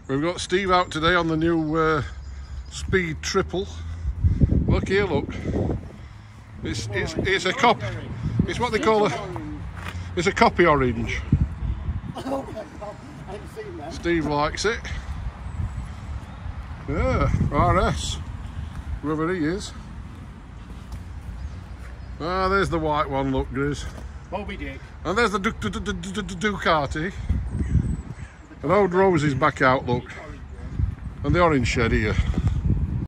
We've got Steve out today on the new Speed Triple. Look here, look. It's a cop. It's what they call it's a copy orange. Oh my God, I haven't seen that. Steve likes it. Yeah, RS. Whoever he is. Ah, there's the white one, look, Grizz. Moby Dick. And there's the Ducati. And old Rosie's back out, look. And the orange shed here.